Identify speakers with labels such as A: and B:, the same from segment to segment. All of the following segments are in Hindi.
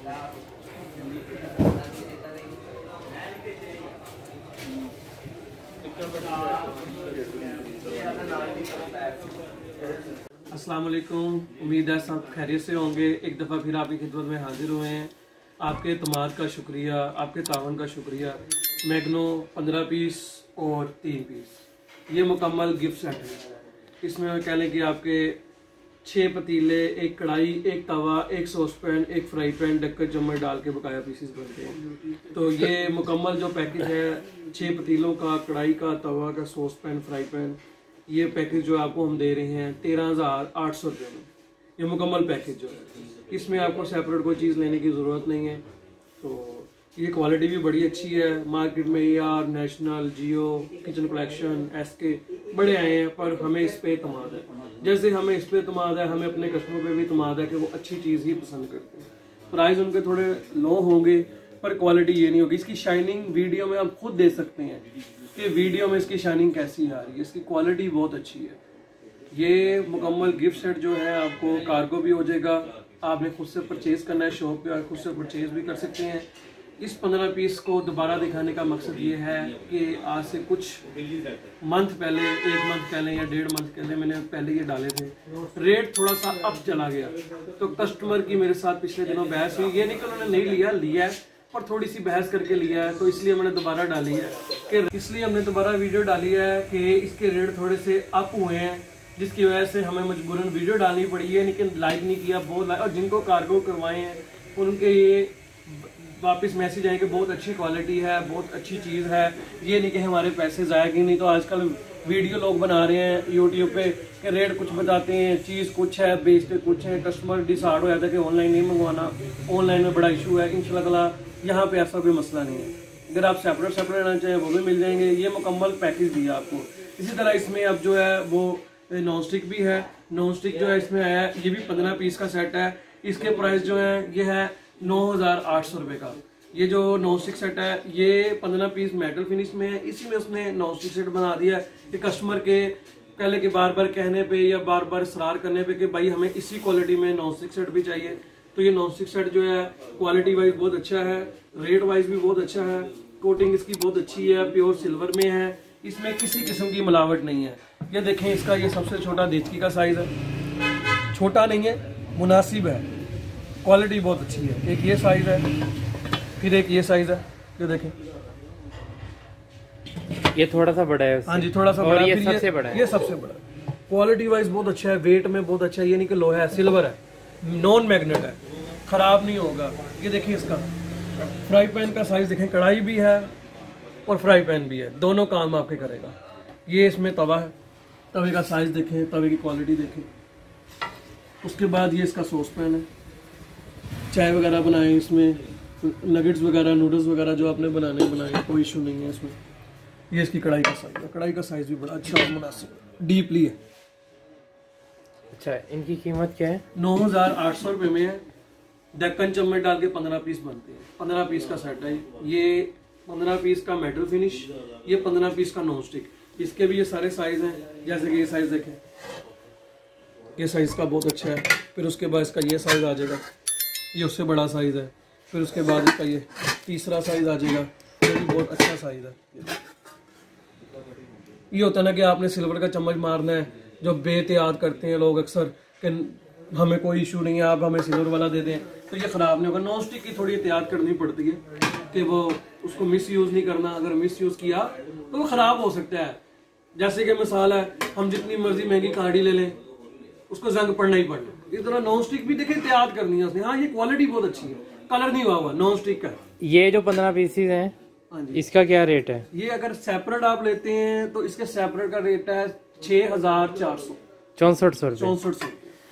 A: अस्सलाम वालेकुम, उम्मीद है सब खैरियत से होंगे। एक दफ़ा फिर आपकी खिदमत में हाजिर हुए हैं। आपके एतमाद का शुक्रिया, आपके तावन का शुक्रिया। मैग्नो 15 पीस और 3 पीस, ये मुकम्मल गिफ्ट सेट है। इसमें कह लें कि आपके 6 पतीले, एक कढ़ाई, एक तवा, एक सॉसपैन, एक फ्राई पैन, ढक्कन चम्मच डाल के बकाया पीसेस बनते हैं। तो ये मुकम्मल जो पैकेज है 6 पतीलों का, कढ़ाई का, तवा का, सॉसपैन, फ्राई पैन, ये पैकेज जो आपको हम दे रहे हैं 13,800 रुपये में। ये मुकम्मल पैकेज जो है, इसमें आपको सेपरेट कोई चीज़ लेने की ज़रूरत नहीं है। तो ये क्वालिटी भी बड़ी अच्छी है। मार्केट में AR, national, Jio, kitchen collection, SK बड़े आए हैं, पर हमें इस पे एतमाद है। जैसे हमें इस पे एतमाद है, हमें अपने कस्टमर पे भी एतमाद है कि वो अच्छी चीज़ ही पसंद करते हैं। प्राइस उनके थोड़े लो होंगे, पर क्वालिटी ये नहीं होगी। इसकी शाइनिंग वीडियो में आप खुद देख सकते हैं कि वीडियो में इसकी शाइनिंग कैसी आ रही है। इसकी क्वालिटी बहुत अच्छी है। ये मुकम्मल गिफ्ट सेट जो है आपको कार्गो भी हो जाएगा। आपने खुद से परचेज करना है, शॉप पे खुद से परचेज भी कर सकते हैं। इस 15 पीस को दोबारा दिखाने का मकसद ये है कि आज से कुछ मंथ पहले, 1 मंथ पहले या 1.5 मंथ पहले मैंने ये डाले थे। रेट थोड़ा सा अप चला गया, तो कस्टमर की मेरे साथ पिछले दिनों बहस हुई। ये नहीं कि उन्होंने नहीं लिया है, पर थोड़ी सी बहस करके लिया है, तो इसलिए मैंने दोबारा डाली है। कि इसलिए हमने दोबारा वीडियो डाली है कि इसके रेट थोड़े से अप हुए हैं, जिसकी वजह से हमें मजबूरन वीडियो डालनी पड़ी है। लेकिन लाइक नहीं किया, बहुत लाइक, और जिनको कार्गो करवाए हैं उनके ये वापस मैसेज आए कि बहुत अच्छी क्वालिटी है, बहुत अच्छी चीज़ है। ये नहीं कि हमारे पैसे ज़ाया कि नहीं। तो आजकल वीडियो लोग बना रहे हैं यूट्यूब पे कि रेट कुछ बताते हैं, चीज़ कुछ है, बेचते कुछ है। कस्टमर डिसाइड हो जाता है कि ऑनलाइन नहीं मंगवाना, ऑनलाइन में बड़ा इशू है। इंशाल्लाह यहाँ पे ऐसा कोई मसला नहीं है। अगर आप सेपरेट लेना चाहें वो भी मिल जाएंगे। ये मुकम्मल पैकेज दिया आपको। इसी तरह इसमें अब जो है वो नॉन स्टिक भी है। नॉन स्टिक जो है इसमें आया है, ये भी 15 पीस का सेट है। इसके प्राइस जो है ये है 9,800 रुपये का। ये जो नॉन स्टिक सेट है ये 15 पीस मेटल फिनिश में है। इसी में उसने नॉन स्टिक सेट बना दिया है कि कस्टमर के पहले के बार बार कहने पे या बार बार इसरार करने पे कि भाई हमें इसी क्वालिटी में नॉन स्टिक सेट भी चाहिए। तो ये नॉन स्टिक सेट जो है क्वालिटी वाइज बहुत अच्छा है, रेट वाइज भी बहुत अच्छा है। कोटिंग इसकी बहुत अच्छी है, प्योर सिल्वर में है। इसमें किसी किस्म की मिलावट नहीं है। ये देखें, इसका ये सबसे छोटा देचकी का साइज है। छोटा नहीं है, मुनासिब है, क्वालिटी बहुत अच्छी है। एक ये साइज है, फिर एक ये साइज है। ये देखें,
B: ये थोड़ा सा बड़ा है।
A: हाँ जी, थोड़ा सा बड़ा है।
B: ये सबसे बड़ा है।
A: ये सबसे बड़ा है। क्वालिटी वाइज बहुत अच्छा है, वेट में बहुत अच्छा है। ये नहीं कि लोहा है, सिल्वर है, नॉन मैग्नेट है, खराब नहीं होगा। ये देखिए, इसका फ्राई पैन का साइज देखें, कढ़ाई भी है और फ्राई पैन भी है, दोनों काम आपके करेगा। ये इसमें तवा है, तवे का साइज देखें, तवे की क्वालिटी देखें। उसके बाद ये इसका सॉस पैन है, चाय वगैरह बनाए, इसमें नगेट्स वगैरह, नूडल्स वगैरह जो आपने बनाए, कोई इशू नहीं है इसमें। ये इसकी कढ़ाई का साइज है, कढ़ाई का साइज भी बड़ा अच्छा और मुनासिब डीपली है।
B: अच्छा, इनकी कीमत क्या है?
A: 9,800 रुपये में है। ढक्कन चम्मच डाल के 15 पीस बनते हैं। 15 पीस का सेट है ये। 15 पीस का मेटल फिनिश, ये 15 पीस का नॉन स्टिक। इसके भी ये सारे साइज हैं। जैसे कि ये साइज देखें, ये साइज का बहुत अच्छा है। फिर उसके बाद इसका ये साइज आ जाएगा, ये उससे बड़ा साइज है। फिर उसके बाद इसका ये तीसरा साइज आ जाएगा, ये भी बहुत अच्छा साइज है। ये होता है ना कि आपने सिल्वर का चम्मच मारना है, जो बेहतियात करते हैं लोग अक्सर कि हमें कोई इशू नहीं है, आप हमें सिल्वर वाला दे दें, तो ये ख़राब नहीं होगा। नॉन स्टिक की थोड़ी एहतियात करनी पड़ती है कि वो उसको मिस यूज़ नहीं करना। अगर मिस यूज़ किया तो वो ख़राब हो सकता है। जैसे कि मिसाल है, हम जितनी मर्जी महंगी कहाड़ी ले लें, उसको जंग पड़ना ही पड़ना। इस तरह नॉन स्टिक भी देखें, एहतियात करनी है उसने। हाँ, ये क्वालिटी बहुत अच्छी है, कलर नहीं हुआ नॉन स्टिक का।
B: ये जो 15 पीसेज हैं, इसका क्या रेट है? ये
A: अगर सेपरेट आप लेते हैं तो इसके सेपरेट का रेट है 6,400,
B: 6400 रुपये।
A: 6400।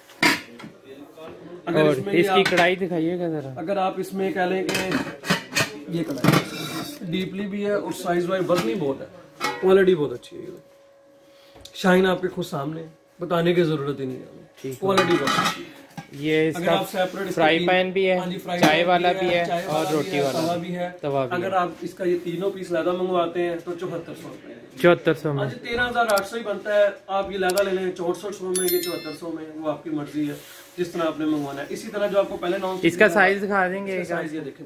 B: और इसकी कढ़ाई दिखाइएगा जरा।
A: अगर आप इसमें कह लें कि ये कढ़ाई डीपली भी है और साइज वाइज वजनी बहुत है, क्वालिटी बहुत अच्छी है। शाइन आपके खुद सामने, बताने की जरूरत ही नहीं है, क्वालिटी बहुत अच्छी है।
B: ये इसका फ्राई पैन भी है, चाय वाला भी है और रोटी वाला
A: भी है, तवा भी। अगर आप इसका ये तीनों पीस लैदा मंगवाते हैं तो 7400 रुपए,
B: 7400 में।
A: 13,800 ही बनता है। आप ये लैदा ले लें 6400 में, ये 7400 में, वो आपकी मर्जी है। जिस तरह आपने मंगवाना है। इसी तरह जो आपको पहले नॉन
B: इसका साइज दिखा देंगे,
A: साइज ये देखें,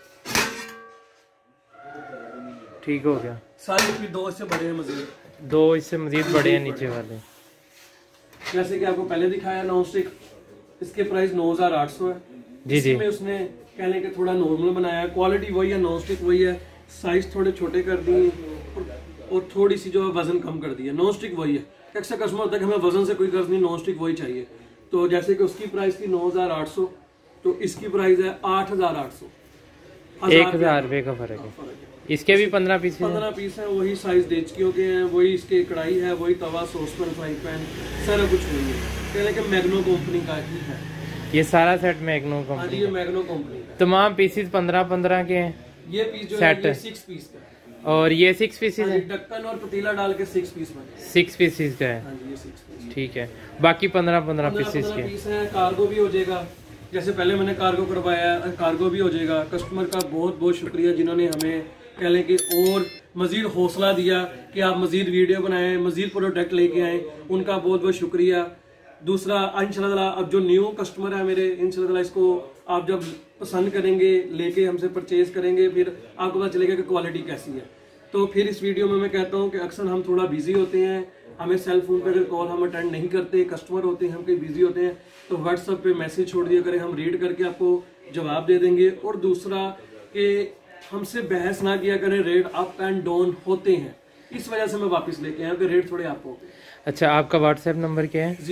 B: ठीक हो गया।
A: साइज भी 2 इससे बड़े हैं, मजीद
B: 2 इससे मजीद बड़े हैं नीचे वाले।
A: जैसे कि आपको पहले दिखाया नॉन स्टिक, इसके प्राइस 9800 है
B: जी जी।
A: इसमें उसने कहने के थोड़ा नॉर्मल बनाया है, क्वालिटी वही है, नॉन स्टिक वही है, साइज थोड़े छोटे कर दिए और थोड़ी सी जो है वजन कम कर दिया। नॉन स्टिक वही है, अक्सर कस्टमर होता है कि हमें वजन से कोई गर्ज नहीं, नॉन स्टिक वही चाहिए। तो जैसे कि उसकी प्राइस थी 9800, तो इसकी प्राइस है 8800,
B: 1000 रुपए का फर्क है। इसके भी 15 पीस
A: हैं, वही साइज डेचकियों के हैं, वही इसके कढ़ाई है, वही तवा, सॉसपैन, फ्राई पैन, सारा कुछ वही है। कहने के मैग्नो कंपनी का ही है
B: ये सारा सेट, मैग्नो कंपनी।
A: ये मैग्नो कंपनी का
B: तमाम पीसेस 15-15 के हैं।
A: ये पीस जो
B: सेट
A: है 6 पीस का है,
B: और ये 6 पीसेस है,
A: ढक्कन और पतीला डाल के 6 पीस बने।
B: 6 पीसेस का है,
A: ये 6 पीस,
B: ठीक है। बाकी 15-15 पीसेस के
A: पीस हैं। कार्गो भी हो जाएगा, जैसे पहले मैंने कार्गो करवाया, कार्गो भी हो जाएगा। कस्टमर का बहुत बहुत शुक्रिया जिन्होंने हमें कह लें कि और मजीद हौसला दिया कि आप मजीद वीडियो बनाएं, मजीद प्रोडक्ट लेके आएँ, उनका बहुत बहुत शुक्रिया। दूसरा, इंशाल्लाह अब जो न्यू कस्टमर है मेरे, इंशाल्लाह इसको आप जब पसंद करेंगे, लेके हमसे परचेज करेंगे, फिर आपको पता चलेगा कि क्वालिटी कैसी है। तो फिर इस वीडियो में मैं कहता हूँ कि अक्सर हम थोड़ा बिजी होते हैं, हमें सेल फोन पर अगर कॉल हम अटेंड नहीं करते, कस्टमर होते हैं हम कहीं बिजी होते हैं, तो व्हाट्सएप पे मैसेज छोड़ दिया करें, हम रीड करके आपको जवाब दे देंगे। और दूसरा कि हमसे बहस ना किया करें, रेट अप एंड डाउन होते हैं, इस वजह से मैं वापस लेके आया कि रेट थोड़े अप हो गए।
B: अच्छा, आपका व्हाट्सएप नंबर क्या है?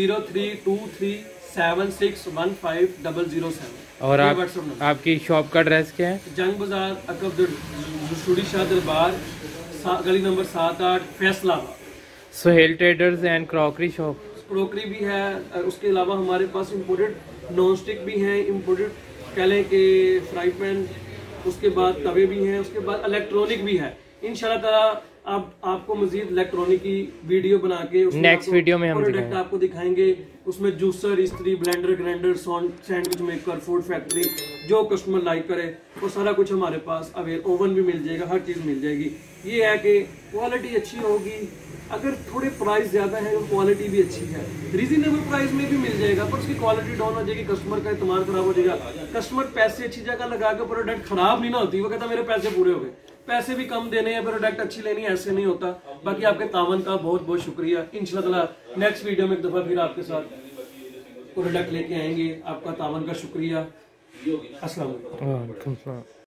A: 0323761507।
B: और आपकी शॉप का एड्रेस क्या है?
A: जंग बाजार, अकब शाह दरबार, गली number 7-8, Faisalabad.
B: Sohail traders and crockery shop.
A: Crockery भी है, उसके अलावा हमारे पास इम्पोर्टेड नॉन स्टिक भी हैं, इम्पोर्टेड कह लें कि फ्राई पैन, उसके बाद तवे भी हैं, उसके बाद इलेक्ट्रॉनिक भी है। इंशाल्लाह ताला आपको मजीद इलेक्ट्रॉनिक की वीडियो बना के
B: नेक्स्ट वीडियो में हम
A: प्रोडक्ट आपको दिखाएंगे। उसमें जूसर, इस्त्री, blender, grinder, sandwich maker, food factory, जो कस्टमर लाइक करे वो सारा कुछ हमारे पास अवेल, ओवन भी मिल जाएगा, हर चीज़ मिल जाएगी। ये है कि क्वालिटी अच्छी होगी, अगर थोड़े प्राइस ज्यादा है तो क्वालिटी भी अच्छी है, रीजनेबल प्राइस में भी मिल जाएगा, पर उसकी क्वालिटी डाउन हो जाएगी, कस्टमर का इत्मीनान खराब हो जाएगा। कस्टमर पैसे अच्छी जगह लगा के प्रोडक्ट खराब नहीं ना होती, वो कहता मेरे पैसे पूरे हो गए, पैसे भी कम देने हैं, प्रोडक्ट अच्छी लेनी है, ऐसे नहीं होता। बाकी आपके तावन का बहुत बहुत शुक्रिया। इंशाल्लाह नेक्स्ट वीडियो में एक दफा फिर आपके साथ प्रोडक्ट लेके आएंगे। आपका तावन का शुक्रिया। अस्सलाम वालेकुम।